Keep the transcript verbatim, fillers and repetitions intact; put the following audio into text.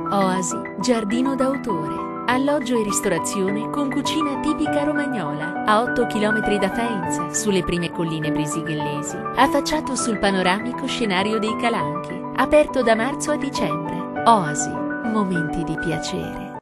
Oasi, giardino d'autore. Alloggio e ristorazione con cucina tipica romagnola, a otto chilometri da Faenza, sulle prime colline brisighellesi, affacciato sul panoramico scenario dei Calanchi, aperto da marzo a dicembre. Oasi, momenti di piacere.